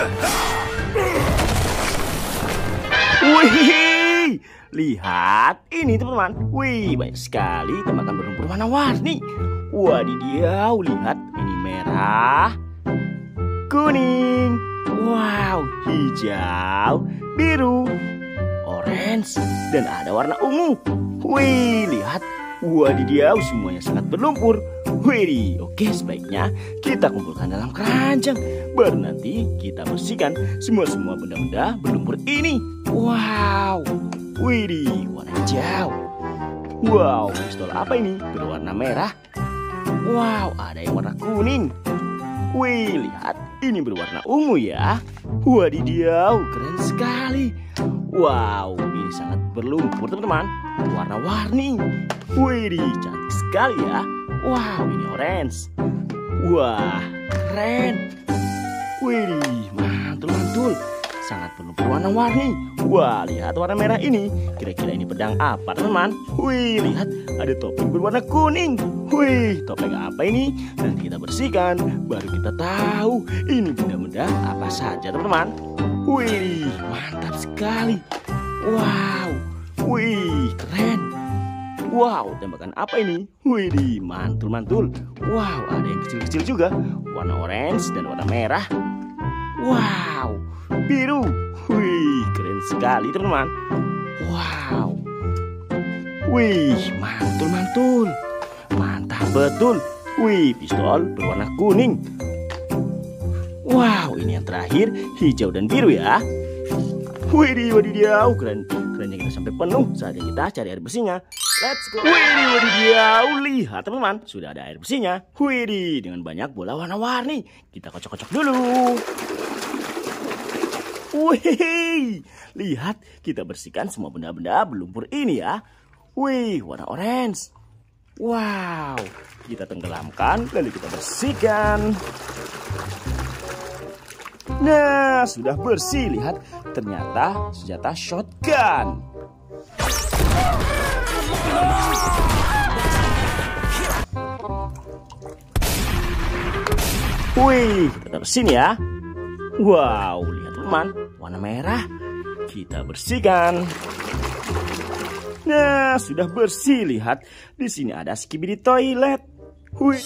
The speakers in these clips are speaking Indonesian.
Wih, lihat ini teman-teman. Wih, banyak sekali tembakan berlumpur warna-warni. Wadidaw, lihat ini merah, kuning, wow, hijau, biru, orange, dan ada warna ungu. Wih, lihat. Wadidaw, semuanya sangat berlumpur. Wih, oke, sebaiknya kita kumpulkan dalam keranjang. Baru nanti kita bersihkan semua benda-benda berlumpur ini. Wow, wih, warna hijau. Wow, pistol apa ini? Berwarna merah. Wow, ada yang warna kuning. Wih, lihat, ini berwarna ungu ya. Wadidaw, keren sekali. Wow, ini sangat berlumpur teman-teman. Warna-warni. Wih, cantik sekali ya. Wow, ini orange. Wah, keren. Wih, mantul-mantul. Sangat berlumpur warna-warni. Wah, lihat warna merah ini. Kira-kira ini pedang apa teman-teman? Wih, lihat ada topeng berwarna kuning. Wih, topeng apa ini? Nanti kita bersihkan. Baru kita tahu ini benda-benda apa saja teman-teman. Wih, mantap sekali. Wow, wih, keren. Wow, tembakan apa ini? Wih, mantul-mantul. Wow, ada yang kecil-kecil juga. Warna orange dan warna merah. Wow, biru. Wih, keren sekali teman-teman. Wow. Wih, mantul-mantul. Mantap betul. Wih, pistol berwarna kuning. Wow, ini yang terakhir, hijau dan biru ya. Wadidaw, keren. Keranjang kita sampai penuh. Saatnya kita cari air bersihnya. Let's go. Wadidaw, lihat teman-teman, sudah ada air bersihnya. Widih, dengan banyak bola warna-warni. Kita kocok-kocok dulu. Wih, lihat, kita bersihkan semua benda-benda berlumpur ini ya. Wih, warna orange. Wow, kita tenggelamkan, lalu kita bersihkan. Nah, sudah bersih. Lihat, ternyata senjata shotgun. Wih, kita bersihin ya. Wow, lihat teman, warna merah. Kita bersihkan. Nah, sudah bersih. Lihat, di sini ada skibidi toilet. Wih.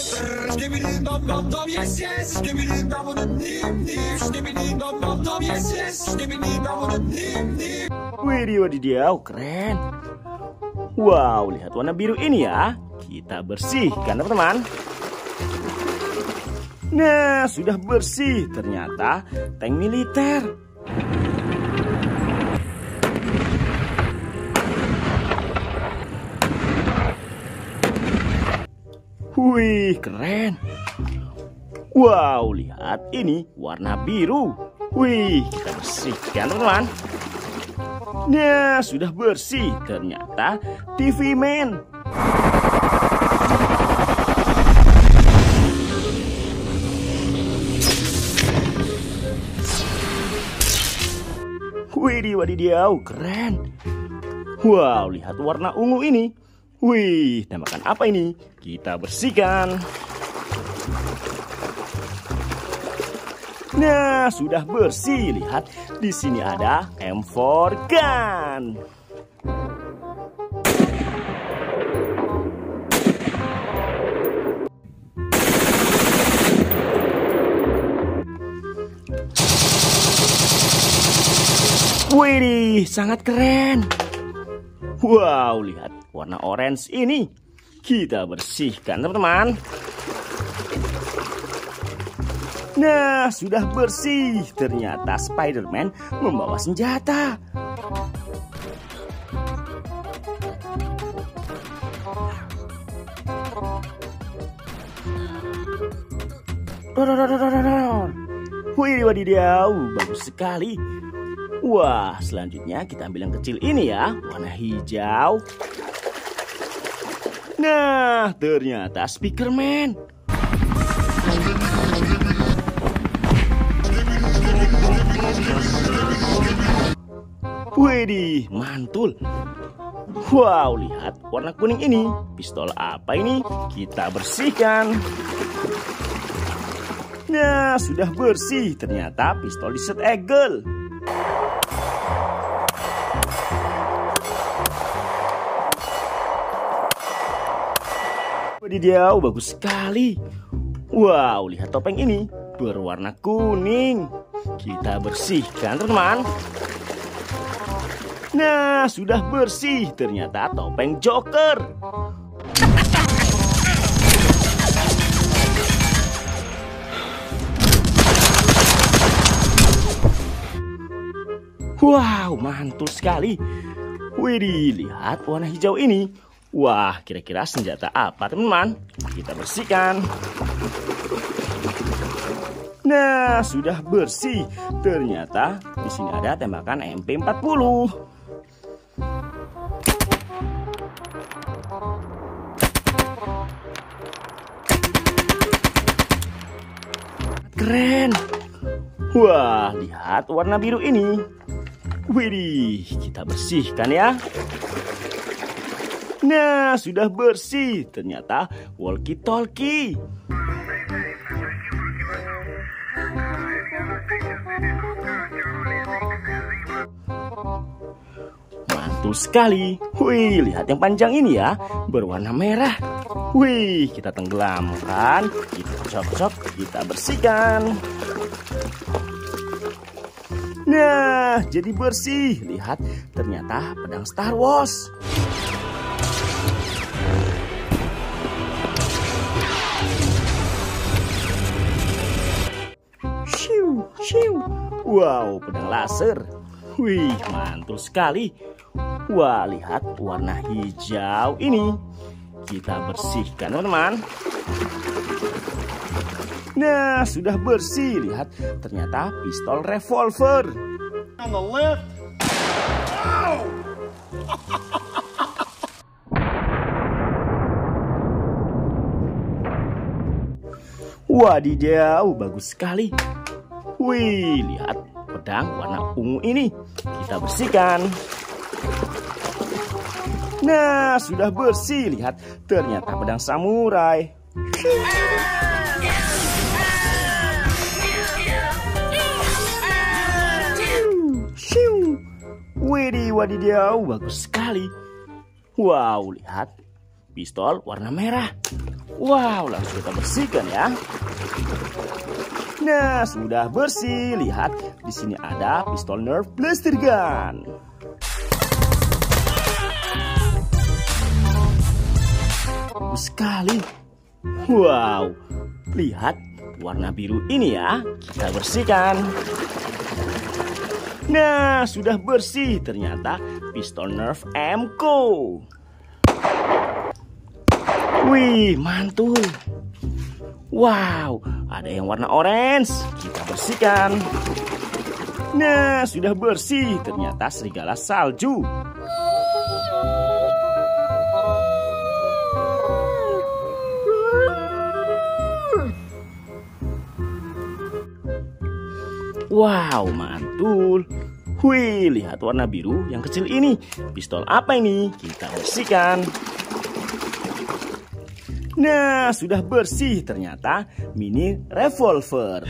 Wadidaw, keren. Wow, lihat warna biru ini ya. Kita bersihkan teman-teman. Nah, sudah bersih. Ternyata tank militer. Wih, keren. Wow, lihat ini warna biru. Wih, kita bersihkan teman-teman. Nah, sudah bersih. Ternyata TV Man. Wadidaw, keren. Wow, lihat warna ungu ini. Wih, tembakan apa ini? Kita bersihkan. Nah, sudah bersih. Lihat, di sini ada M4 gun. Wih, sangat keren. Wow, lihat warna orange ini. Kita bersihkan teman-teman. Nah, sudah bersih. Ternyata Spider-Man membawa senjata. Wih, wadidaw, bagus sekali. Wah, selanjutnya kita ambil yang kecil ini ya, warna hijau. Nah, ternyata Speakerman. Widih, mantul. Wow, lihat warna kuning ini. Pistol apa ini? Kita bersihkan. Nah, sudah bersih. Ternyata pistol Desert Eagle. Wadidaw, bagus sekali. Wow, lihat topeng ini berwarna kuning. Kita bersihkan, teman-teman. Nah, sudah bersih. Ternyata topeng Joker. Wow, mantul sekali. Widih, lihat warna hijau ini. Wah, kira-kira senjata apa, teman-teman? Kita bersihkan. Nah, sudah bersih. Ternyata di sini ada tembakan MP40. Keren. Wah, lihat warna biru ini. Widih, kita bersihkan ya. Nah, sudah bersih. Ternyata walkie-talkie. Mantul sekali. Wih, lihat yang panjang ini ya, berwarna merah. Wih, kita tenggelamkan, kita cocok, kita bersihkan. Nah, jadi bersih. Lihat, ternyata pedang Star Wars. Shiu, shiu. Wow, pedang laser. Wih, mantul sekali. Wah, lihat warna hijau ini. Kita bersihkan, teman-teman. Nah, sudah bersih. Lihat, ternyata pistol revolver. On the left. Oh! Wadidaw, bagus sekali. Wih, lihat pedang warna ungu ini. Kita bersihkan. Nah, sudah bersih. Lihat, ternyata pedang samurai. Widih, wadidaw, bagus sekali. Wow, lihat pistol warna merah. Wow, langsung kita bersihkan ya. Nah, sudah bersih. Lihat, di sini ada pistol Nerf Blaster Gun. Bagus sekali. Wow, lihat warna biru ini ya. Kita bersihkan. Nah, sudah bersih. Ternyata pistol Nerf Amco. Wih, mantul. Wow, ada yang warna orange. Kita bersihkan. Nah, sudah bersih. Ternyata serigala salju. Wow, mantul. Wih, lihat warna biru yang kecil ini. Pistol apa ini? Kita bersihkan. Nah, sudah bersih. Ternyata mini revolver.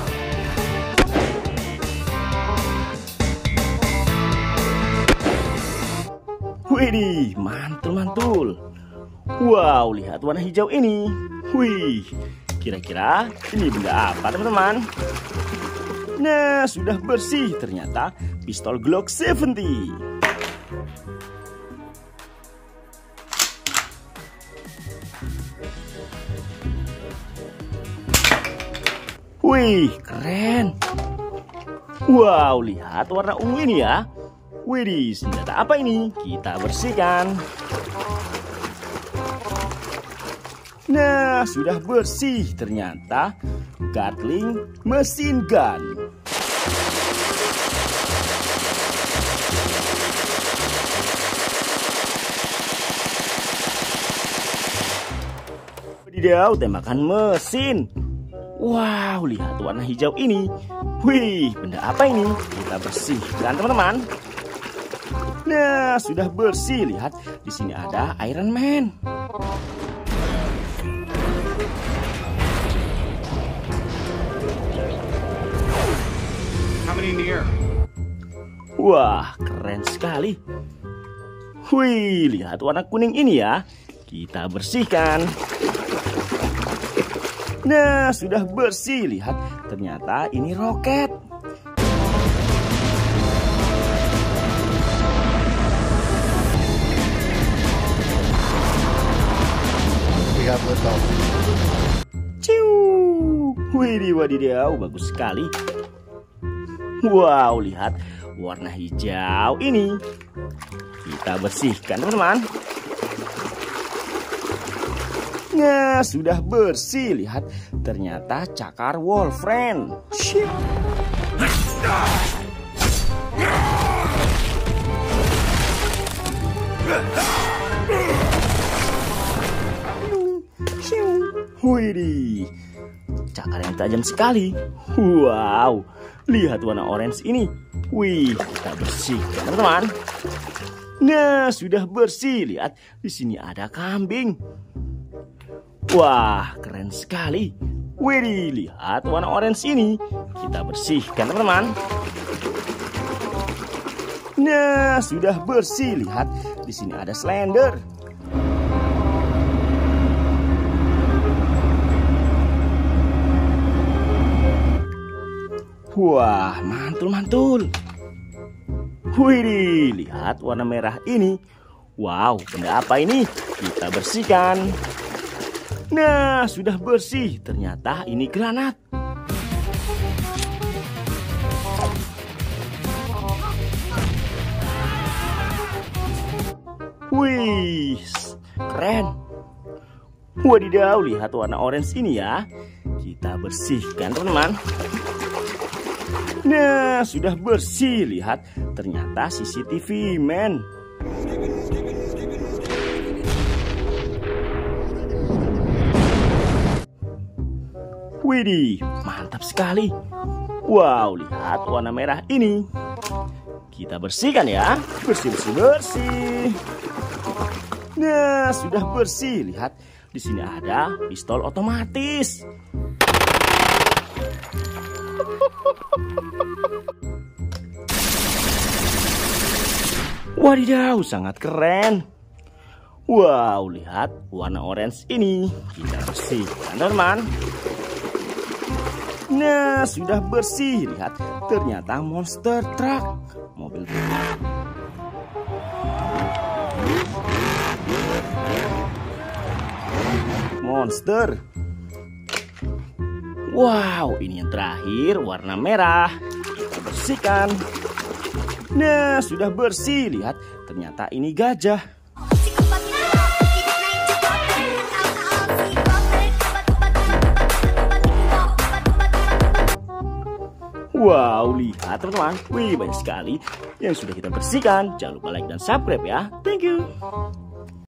Widih, mantul-mantul. Wow, lihat warna hijau ini. Wih, kira-kira ini benda apa, teman-teman? Nah, sudah bersih. Ternyata pistol Glock 70. Wih, keren. Wow, lihat warna ungu ini ya. Widih, senjata apa ini? Kita bersihkan. Nah, sudah bersih. Ternyata Gatling Machine Gun. Wadidaw, tembakan mesin. Wow, lihat warna hijau ini. Wih, benda apa ini? Kita bersihkan, teman-teman. Nah, sudah bersih. Lihat, di sini ada Iron Man. here. Wah, keren sekali. Wih, lihat warna kuning ini ya. Kita bersihkan. Nah, sudah bersih. Lihat, ternyata ini roket. Ciu. Widih, wadidaw, bagus sekali. Wow, lihat warna hijau ini. Kita bersihkan, teman-teman. Nah, sudah bersih. Lihat, ternyata cakar Wolfram. Widih, cakar yang tajam sekali. Wow, lihat warna orange ini. Wih, kita bersihkan, teman-teman. Nah, sudah bersih. Lihat, di sini ada kambing. Wah, keren sekali. Widih, lihat warna orange ini. Kita bersihkan, teman-teman. Nah, sudah bersih. Lihat, di sini ada Slender. Wah, mantul-mantul. Widih, lihat warna merah ini. Wow, benda apa ini? Kita bersihkan. Nah, sudah bersih. Ternyata ini granat. Wih, keren. Wadidaw, lihat warna orange ini ya. Kita bersihkan, teman-teman. Nah, sudah bersih. Lihat, ternyata CCTV, men. Widih, mantap sekali. Wow, lihat warna merah ini. Kita bersihkan ya. Bersih. Nah, sudah bersih. Lihat, di sini ada pistol otomatis. Wadidaw, sangat keren. Wow, lihat warna orange ini. Kita bersihkan, teman-teman. Nah, sudah bersih. Lihat, ternyata monster truck. Mobil truk. Monster. Wow, ini yang terakhir, warna merah. Kita bersihkan. Nah, sudah bersih. Lihat, ternyata ini gajah. Wow, lihat teman-teman. Wih, banyak sekali yang sudah kita bersihkan. Jangan lupa like dan subscribe ya. Thank you.